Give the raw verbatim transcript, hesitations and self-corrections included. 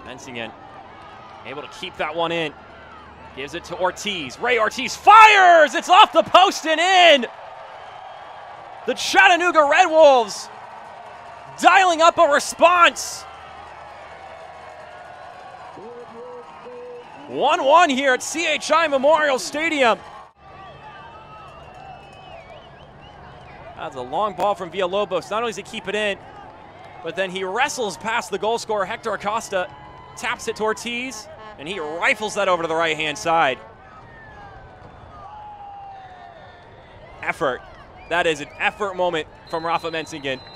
Mensingen able to keep that one in. Gives it to Ortiz. Rey Ortiz fires! It's off the post and in! The Chattanooga Red Wolves dialing up a response. one one here at C H I Memorial Stadium. That's a long ball from Villalobos. Not only does he keep it in, but then he wrestles past the goal scorer, Hector Acosta, taps it to Ortiz, and he rifles that over to the right-hand side. Effort. That is an effort moment from Rafa Mensingen.